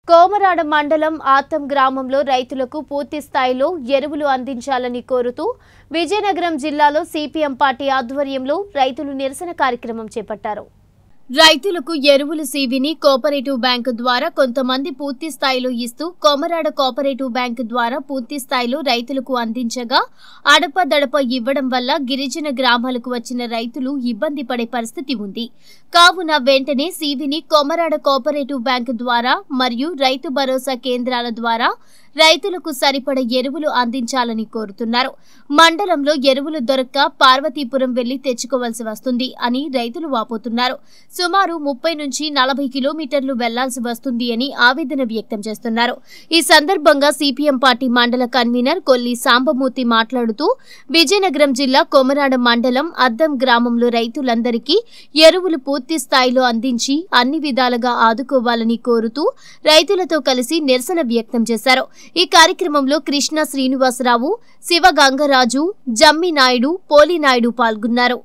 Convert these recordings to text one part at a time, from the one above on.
కోమరాడ మండలం ఆత్తం గ్రామంలో రైతులకు పూర్తి స్థాయిలో ఎరువులు అందించాలని కోరుతూ విజయనగరం జిల్లాలో సిపిఎం పార్టీ ఆధ్వర్యంలో రైతులు నిరసన కార్యక్రమం చేపట్టారు. రైతులకు ఎరువులు సీవిని కోఆపరేటివ్ బ్యాంకు ద్వారా కొంతమంది పూర్తి స్థాయిలో ఇస్తూ కోమరాడ కోఆపరేటివ్ బ్యాంకు ద్వారా పూర్తి స్థాయిలో రైతులకు అందించగా అడపదడప ఇవ్వడం వల్ల గిరిజన గ్రామాలకు వచ్చిన రైతులు ఇబ్బంది పడే పరిస్థితి ఉంది. కావున వెంటనే సీవిని కోమరాడ కోఆపరేటివ్ బ్యాంకు ద్వారా మరియు రైతు భరోసా కేంద్రాల ద్వారా రైతులకు సరిపడ ఎరువులు అందించాలని కోరుతున్నారు. మండలంలో ఎరువులు దొరక్క పార్వతీపురం వెళ్లి తెచ్చుకోవాల్సి వస్తుంది అని రైతులు వాపోతున్నారు. సుమారు 30 నుంచి 40 కిలోమీటర్లు వెళ్లాల్సి వస్తుంది అని ఆవేదన వ్యక్తం చేస్తున్నారు. ఈ సందర్భంగా సిపిఎం పార్టీ మండల కన్వీనర్ కొల్లి సాంబమూర్తి మాట్లాడుతూ విజయనగరం జిల్లా కొమరాడ మండలం అద్దం గ్రామంలో రైతులందరికీ ఎరువులు పూర్తి స్థాయిలో అందించి అన్ని విధాలుగా ఆదుకోవాలని కోరుతూ రైతులతో కలిసి నిరసన వ్యక్తం చేశారు. ఈ కార్యక్రమంలో కృష్ణ శ్రీనివాసరావు, శివ గంగరాజు, జమ్మి నాయుడు, పోలి నాయుడు పాల్గొన్నారు.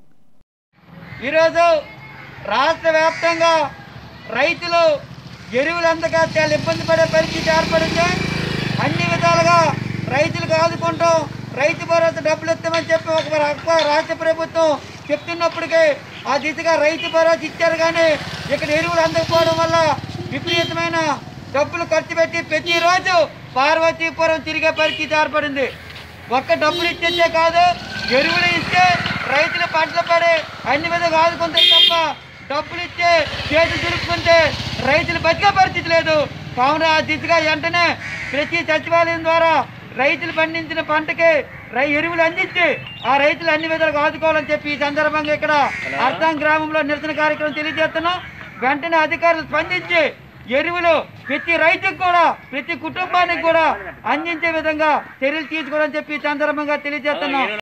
ఈరోజు రాష్ట్ర వ్యాప్తంగా రైతులు ఎరువులు అందక చాలా ఇబ్బంది పడే పరిస్థితి ఏర్పడింది. అన్ని విధాలుగా రైతులకు ఆదుకుంటాం, రైతు భరోసా డబ్బులు ఇస్తామని చెప్పి ఒక రాష్ట్ర ప్రభుత్వం చెప్తున్నప్పటికీ ఆ దిశగా రైతు భరోసా ఇచ్చారు. కానీ ఇక్కడ ఎరువులు అందకపోవడం వల్ల విపరీతమైన డబ్బులు ఖర్చు పెట్టి ప్రతిరోజు పార్వతీపురం తిరిగే పరిస్థితి ఏర్పడింది. ఒక్క డబ్బులు ఇచ్చేదే కాదు, ఎరువులు ఇస్తే రైతులు పంటలు పడి అన్ని విధంగా ఆదుకుంటారు తప్ప డబ్బులు ఇచ్చే చేతులు దురుపుకుంటే రైతులు బతికే పరిస్థితి లేదు. కావున ఆ దిశగా వెంటనే ప్రతి సచివాలయం ద్వారా రైతులు పండించిన పంటకి ఎరువులు అందించి ఆ రైతులు అన్ని విధాలుగా ఆదుకోవాలని చెప్పి ఈ సందర్భంగా ఇక్కడ అర్థం గ్రామంలో నిరసన కార్యక్రమం తెలియజేస్తున్నాం. వెంటనే అధికారులు స్పందించి ఎరువులు ప్రతి రైతుకు కూడా ప్రతి కుటుంబానికి కూడా అందించే విధంగా చర్యలు తీసుకోవాలని చెప్పి ఈ సందర్భంగా తెలియజేస్తున్నాం.